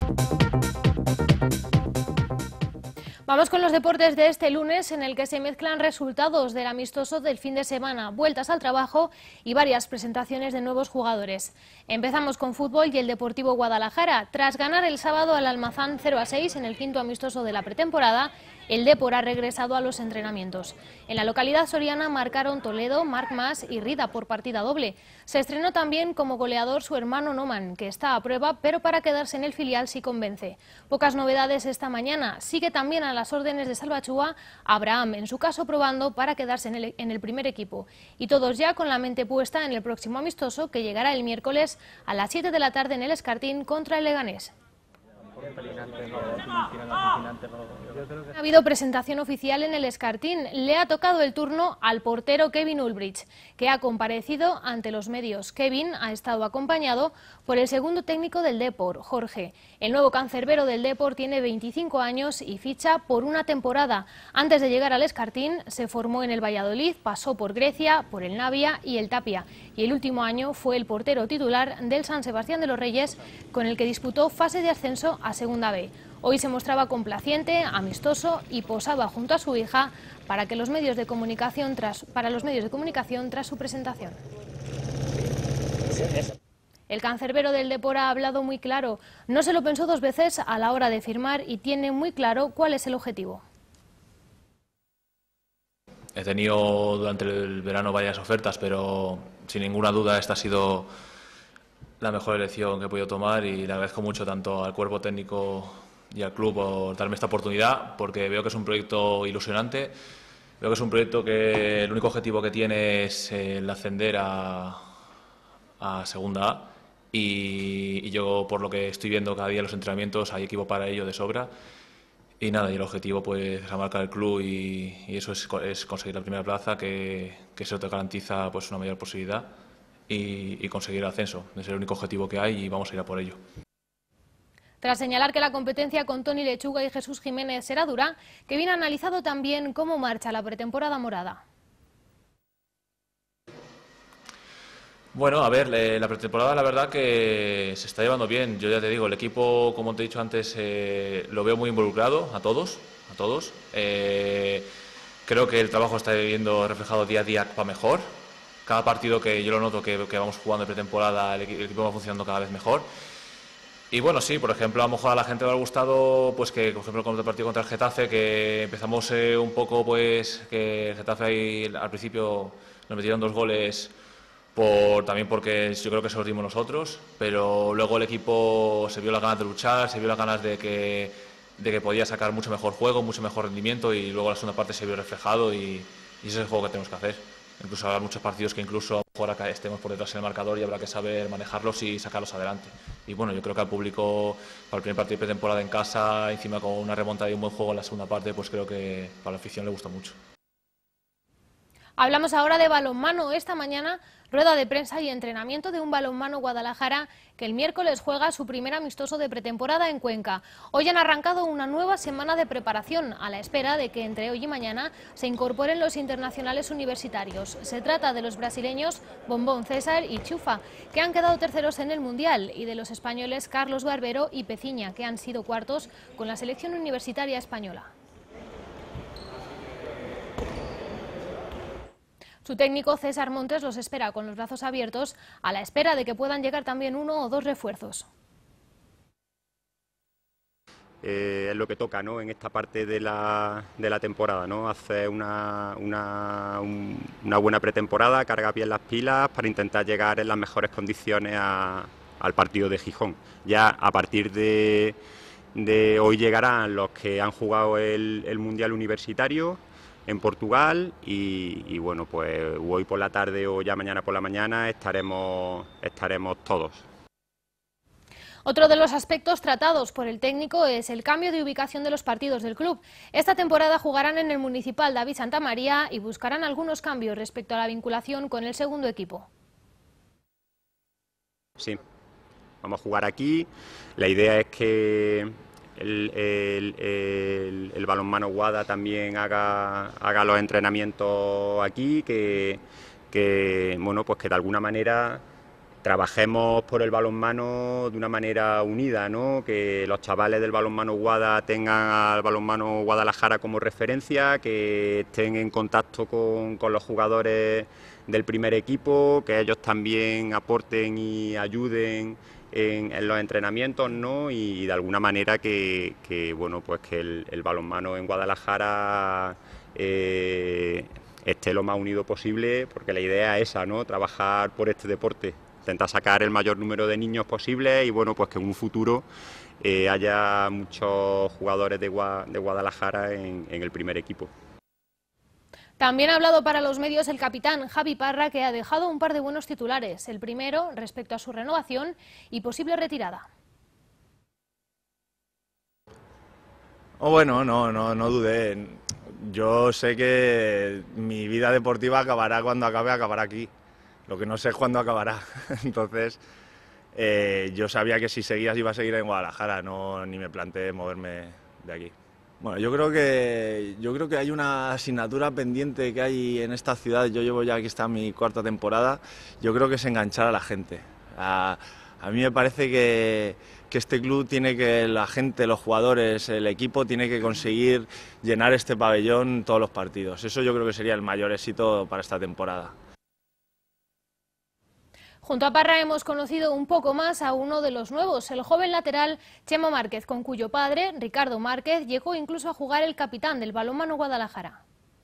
Vamos con los deportes de este lunes, en el que se mezclan resultados del amistoso del fin de semana, vueltas al trabajo y varias presentaciones de nuevos jugadores. Empezamos con fútbol y el Deportivo Guadalajara. Tras ganar el sábado al Almazán 0-6 en el quinto amistoso de la pretemporada, el Depor ha regresado a los entrenamientos. En la localidad soriana marcaron Toledo, Marc Mas y Rida por partida doble. Se estrenó también como goleador su hermano Noman, que está a prueba, pero para quedarse en el filial sí convence. Pocas novedades esta mañana. Sigue también a las órdenes de Salvatúa Abraham, en su caso probando para quedarse en el primer equipo. Y todos ya con la mente puesta en el próximo amistoso, que llegará el miércoles a las 7 de la tarde en el Escartín contra el Leganés. Ha habido presentación oficial en el Escartín. Le ha tocado el turno al portero Kevin Ulbricht, que ha comparecido ante los medios. Kevin ha estado acompañado por el segundo técnico del Depor, Jorge. El nuevo cancerbero del Depor tiene 25 años y ficha por una temporada. Antes de llegar al Escartín se formó en el Valladolid, pasó por Grecia, por el Navia y el Tapia. Y el último año fue el portero titular del San Sebastián de los Reyes, con el que disputó fase de ascenso a Segunda B. Hoy se mostraba complaciente, amistoso y posaba junto a su hija para los medios de comunicación tras su presentación. El cancerbero del Depor ha hablado muy claro. No se lo pensó dos veces a la hora de firmar y tiene muy claro cuál es el objetivo. He tenido durante el verano varias ofertas, pero sin ninguna duda esta ha sido la mejor elección que he podido tomar, y le agradezco mucho tanto al cuerpo técnico y al club por darme esta oportunidad, porque veo que es un proyecto ilusionante, veo que es un proyecto que el único objetivo que tiene es el ascender a Segunda A, y yo, por lo que estoy viendo cada día en los entrenamientos, hay equipo para ello de sobra. Y nada, y el objetivo pues es marcar el club, y eso es conseguir la primera plaza, que eso te garantiza pues una mayor posibilidad, y conseguir el ascenso. Es el único objetivo que hay y vamos a ir a por ello. Tras señalar que la competencia con Toni Lechuga y Jesús Jiménez será dura, Kevin ha analizado también cómo marcha la pretemporada morada. Bueno, a ver, la pretemporada la verdad que se está llevando bien. Yo ya te digo, el equipo, como te he dicho antes, lo veo muy involucrado, a todos. Creo que el trabajo está viendo reflejado día a día para mejor. Cada partido que yo lo noto que vamos jugando de pretemporada, el equipo va funcionando cada vez mejor. Y bueno, sí, por ejemplo, a lo mejor a la gente le ha gustado pues que, por ejemplo, con el partido contra el Getafe, que empezamos un poco, pues que el Getafe ahí al principio nos metieron 2 goles, también porque yo creo que se los dimos nosotros, pero luego el equipo se vio las ganas de luchar, se vio las ganas de que podía sacar mucho mejor juego, mucho mejor rendimiento, y luego la segunda parte se vio reflejado, y ese es el juego que tenemos que hacer. Incluso habrá muchos partidos que incluso a lo mejor acá estemos por detrás en el marcador y habrá que saber manejarlos y sacarlos adelante. Y bueno, yo creo que al público, para el primer partido de pretemporada en casa, encima con una remontada y un buen juego en la segunda parte, pues creo que para la afición le gusta mucho. Hablamos ahora de balonmano. Esta mañana, rueda de prensa y entrenamiento de un Balonmano Guadalajara que el miércoles juega su primer amistoso de pretemporada en Cuenca. Hoy han arrancado una nueva semana de preparación, a la espera de que entre hoy y mañana se incorporen los internacionales universitarios. Se trata de los brasileños Bombón César y Chufa, que han quedado terceros en el Mundial, y de los españoles Carlos Barbero y Peciña, que han sido cuartos con la selección universitaria española. Su técnico César Montes los espera con los brazos abiertos, a la espera de que puedan llegar también 1 o 2 refuerzos. Es lo que toca, ¿no?, en esta parte de la temporada, ¿no?, hacer una buena pretemporada, cargar bien las pilas para intentar llegar en las mejores condiciones al partido de Gijón. Ya a partir de hoy llegarán los que han jugado el Mundial Universitario en Portugal, y bueno, pues hoy por la tarde o ya mañana por la mañana estaremos todos. Otro de los aspectos tratados por el técnico es el cambio de ubicación de los partidos del club. Esta temporada jugarán en el Municipal David Santamaría y buscarán algunos cambios respecto a la vinculación con el segundo equipo. Sí, vamos a jugar aquí. La idea es que el balonmano Guada también haga los entrenamientos aquí, que bueno, pues que de alguna manera trabajemos por el balonmano de una manera unida, ¿no? Que los chavales del balonmano Guada tengan al balonmano Guadalajara como referencia, que estén en contacto con los jugadores del primer equipo, que ellos también aporten y ayuden en los entrenamientos, ¿no? Y de alguna manera que bueno, pues que el balonmano en Guadalajara esté lo más unido posible, porque la idea es esa, ¿no? Trabajar por este deporte, intentar sacar el mayor número de niños posible y bueno, pues que en un futuro haya muchos jugadores de Guadalajara en el primer equipo. También ha hablado para los medios el capitán Javi Parra, que ha dejado un par de buenos titulares. El primero respecto a su renovación y posible retirada. Bueno, no dudé. Yo sé que mi vida deportiva acabará cuando acabará aquí. Lo que no sé es cuándo acabará. Entonces, yo sabía que si seguías iba a seguir en Guadalajara, ni me planteé moverme de aquí. Bueno, yo creo que hay una asignatura pendiente que hay en esta ciudad. Yo llevo ya aquí, está mi cuarta temporada. Yo creo que es enganchar a la gente. A mí me parece que este club tiene que, la gente, los jugadores, el equipo tiene que conseguir llenar este pabellón todos los partidos. Eso yo creo que sería el mayor éxito para esta temporada. Junto a Parra hemos conocido un poco más a uno de los nuevos, el joven lateral Chema Márquez, con cuyo padre, Ricardo Márquez, llegó incluso a jugar el capitán del balonmano Guadalajara.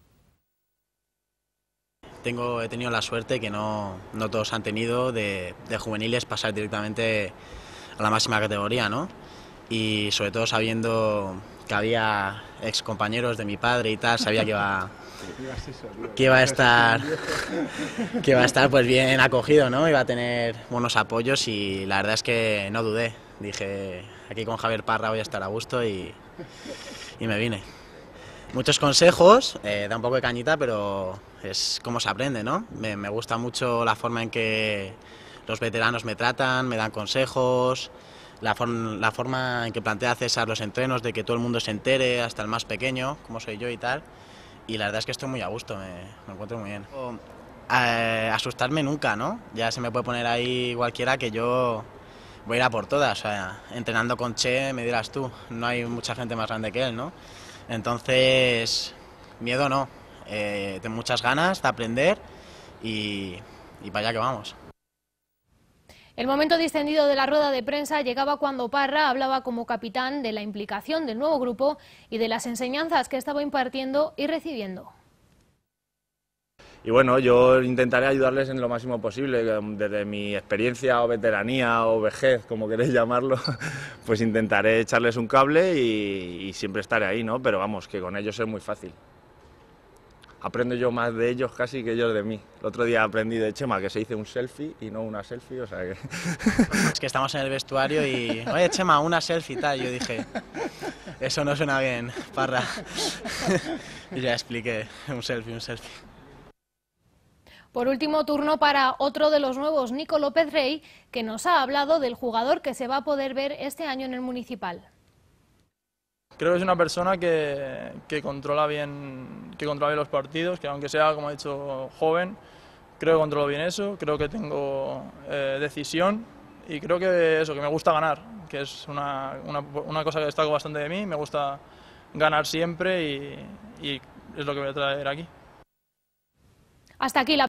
He tenido la suerte que no todos han tenido de juveniles pasar directamente a la máxima categoría, ¿no? Y sobre todo sabiendo que había ex compañeros de mi padre y tal, sabía que iba a estar pues bien acogido, ¿no? Iba a tener buenos apoyos y la verdad es que no dudé. Dije, aquí con Javier Parra voy a estar a gusto y me vine. Muchos consejos, da un poco de cañita, pero es como se aprende, ¿no? Me gusta mucho la forma en que los veteranos me tratan, me dan consejos, la forma en que plantea César los entrenos, de que todo el mundo se entere, hasta el más pequeño, como soy yo y tal. Y la verdad es que estoy muy a gusto, me encuentro muy bien. Asustarme nunca, ¿no? Ya se me puede poner ahí cualquiera que yo voy a ir a por todas. O sea, entrenando con Che, me dirás tú, no hay mucha gente más grande que él, ¿no? Entonces, miedo no. Tengo muchas ganas de aprender y para allá que vamos. El momento distendido de la rueda de prensa llegaba cuando Parra hablaba como capitán de la implicación del nuevo grupo y de las enseñanzas que estaba impartiendo y recibiendo. Y bueno, yo intentaré ayudarles en lo máximo posible, desde mi experiencia o veteranía o vejez, como queréis llamarlo, pues intentaré echarles un cable y siempre estaré ahí, ¿no? Pero vamos, que con ellos es muy fácil. Aprendo yo más de ellos casi que ellos de mí. El otro día aprendí de Chema que se dice un selfie y no una selfie, o sea que... Es que estamos en el vestuario y... Oye, Chema, una selfie y tal. Yo dije, eso no suena bien, Parra. Y ya expliqué, un selfie. Por último, turno para otro de los nuevos, Nico López Rey, que nos ha hablado del jugador que se va a poder ver este año en el Municipal. Creo que es una persona que controla bien los partidos, que aunque sea, como he dicho, joven, creo que controlo bien eso, creo que tengo decisión y creo que me gusta ganar, que es una cosa que destaco bastante de mí, me gusta ganar siempre y es lo que voy a traer aquí. Hasta aquí la